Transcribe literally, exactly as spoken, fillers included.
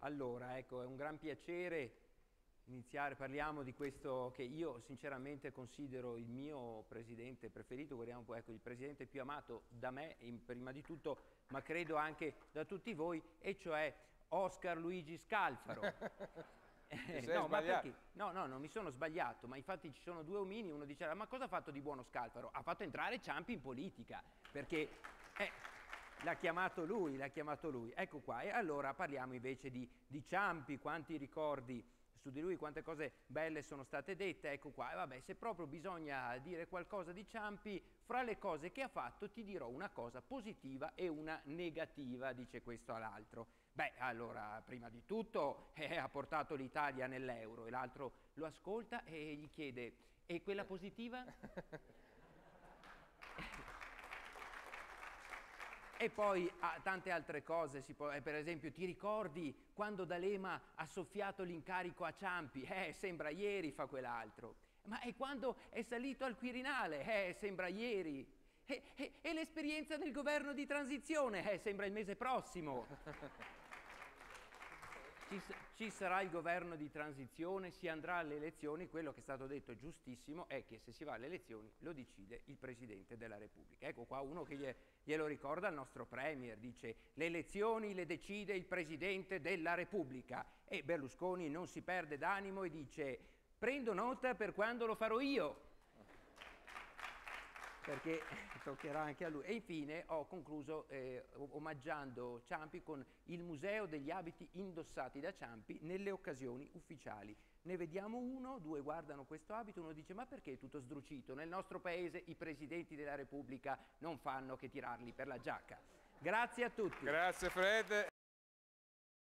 Allora, ecco, è un gran piacere iniziare, parliamo di questo che io sinceramente considero il mio presidente preferito, guardiamo poi, ecco, il presidente più amato da me, in, prima di tutto, ma credo anche da tutti voi, e cioè Oscar Luigi Scalfaro. Eh, no, ma perché? No, no, non mi sono sbagliato, ma infatti ci sono due omini, uno dice, ma cosa ha fatto di buono Scalfaro? Ha fatto entrare Ciampi in politica, perché eh, l'ha chiamato lui, l'ha chiamato lui. Ecco qua, e allora parliamo invece di, di Ciampi, quanti ricordi su di lui, quante cose belle sono state dette, ecco qua. E vabbè, se proprio bisogna dire qualcosa di Ciampi, fra le cose che ha fatto ti dirò una cosa positiva e una negativa, dice questo all'altro. Beh, allora, prima di tutto eh, ha portato l'Italia nell'euro e l'altro lo ascolta e gli chiede, e quella positiva? E poi ah, tante altre cose, si può, eh, per esempio ti ricordi quando D'Alema ha soffiato l'incarico a Ciampi? Eh, sembra ieri, fa quell'altro. Ma e quando è salito al Quirinale? Eh, sembra ieri. E, e, e l'esperienza del governo di transizione? Eh, sembra il mese prossimo. Ci, ci sarà il governo di transizione, si andrà alle elezioni, quello che è stato detto giustissimo è che se si va alle elezioni lo decide il Presidente della Repubblica. Ecco qua uno che glielo ricorda il nostro Premier, dice le elezioni le decide il Presidente della Repubblica, e Berlusconi non si perde d'animo e dice prendo nota per quando lo farò io, perché toccherà anche a lui. E infine ho concluso eh, omaggiando Ciampi con il Museo degli abiti indossati da Ciampi nelle occasioni ufficiali. Ne vediamo uno, due guardano questo abito, uno dice ma perché è tutto sdrucito? Nel nostro paese i presidenti della Repubblica non fanno che tirarli per la giacca. Grazie a tutti. Grazie Fred.